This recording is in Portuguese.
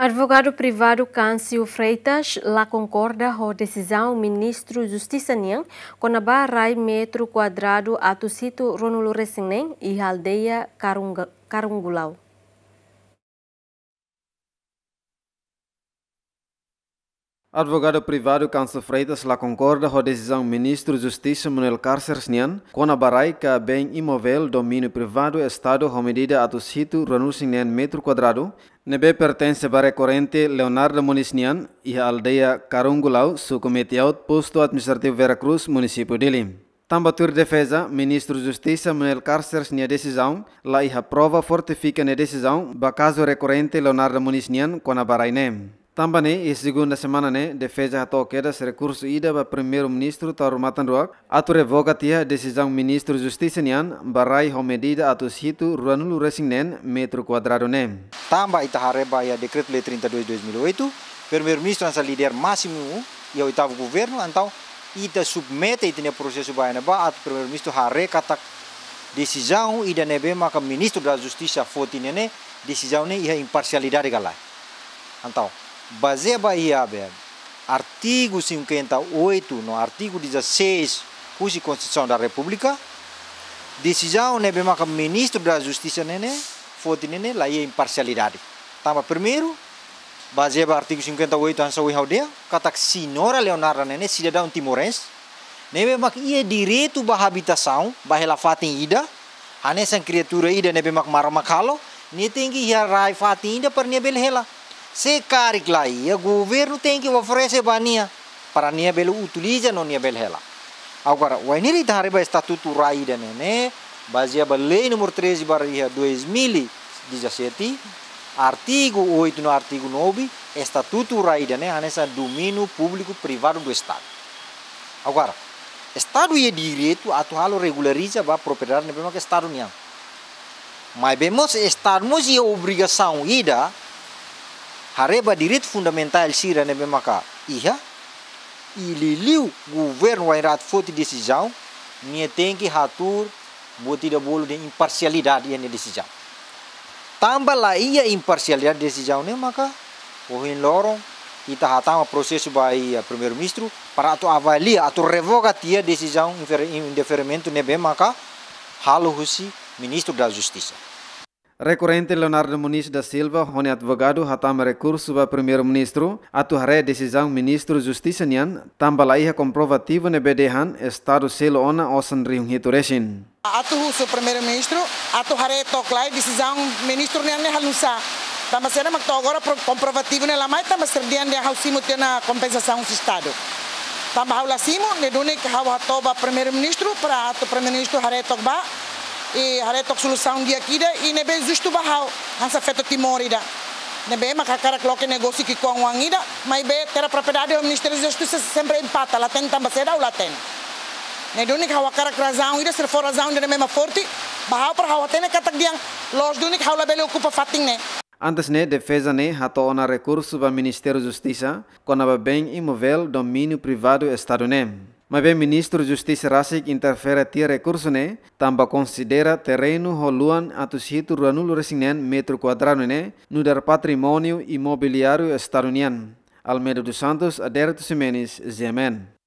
Advogado privado Câncio Freitas lá concorda com a decisão ministro Justiça Niang com a barra metro quadrado atusito Ronulo Resinen e aldeia Carungulau. Advogado privado Câncio Freitas lá concorda com a decisão ministro Justiça Manuel Carceres Niang com a barra que bem imóvel domínio privado Estado com medida atusito Ronulo Resinen metro quadrado. Nebe pertence para corrente Leonardo Muniz Niang e a aldeia Carungulau, subcometido posto administrativo Veracruz, município de Lim. Tambatur defesa, ministro Justiça Manuel Carceres Niang decisão, lá a prova fortifica na decisão, ba caso recorrente Leonardo Muniz Niang com a barainem. Também, e segunda semana, defesa a toqueda recurso ida para primeiro-ministro Tauro Matanruak, atu revoga tia decisão ministro Justiça Niang, barai ho medida atu situ Ronulo Resinen metro quadrado nem. Tambah itahareba a decreto lei 32/2008, primeiro-ministro essa líder máximo e o oitavo governo, então ita submete ite processo baia ba atu primeiro-ministro hare kata decisão ida nebe maka ministro da Justiça foti nene decisão ne ia imparcialidade galai. Então baseado em artigo 58 no artigo 16 da Constituição da República, decisão nebe maka ministro da Justiça nene foti nene lá ia imparcialidade. Tama primeiro baseado no artigo 58 ansa ui haudia kata senhora Leonardo nene cidadão timorense nebe maka ia direito ba habitação ba hela fatin ida hanesan criatura ida nebe maka maramakalo ne tengi ia rai fatin ida per nebe hela. Se carik lá o governo tem que oferecer bania para nia belo utiliza não nia bel hela. Agora o ainda está reba estatuto raida né baseado na lei número 13/2017 artigo 8 no artigo 9 estatuto raida né nessa domínio público privado do estado. Agora estado é direito atual regulariza a propriedade né que estado nia. Mas vemos estado mas é obrigação ida hareba direito fundamental sira nebe maka iha ililiu governo vai rat foti decisão nie tem que hatur botida bolo de imparcialidade ia decisão tambah lá ia imparcialidade decisão ne maka ohin lorong kita hatama processo vai primeiro-ministro para atu avalia atu revoga tia decisão indeferimento nebe maka halo husi ministro da Justiça. Recorrente Leonardo Muniz da Silva, hone advogado, hatama recurso para primeiro-ministro, atu hare decisão ministro Justiça Niang, tambah comprovativo ne bedehan, estado selo ona osan riung hituresin. Atu huso primeiro-ministro, atu hare toklai decisão ministro Niang ne halusa. Tambah sena magto agora comprovativo ne lamai, tambah serdian de hausimo tena compensação do estado. Tambah haulasimo, ne dune que hauhatoba primeiro-ministro, para atu primeiro-ministro hare tokba, e haretok solução dia kida e nebe justo bahau hansa feto timorida nebe makakara kloke negócio que com wangida mas be terá propriedade o Ministério da Justiça sempre empata lá tem também será o lá tem ne dunik hawa kara razão ida ser for razão de mesma forte bahau para hawa tem katak diang los dunik haula bele ocupa fating ne. Antes defesa hato ona recurso para Ministério da Justiça com a bem imóvel domínio privado estado Mas bem, ministro Justiça Rasik interfere tia recurso tambah considera terreno holuan atusito Ronulo Resinen metro quadrado no dar patrimônio imobiliário estadunian. Almeida dos Santos, Aderto Ximenes, Zemen.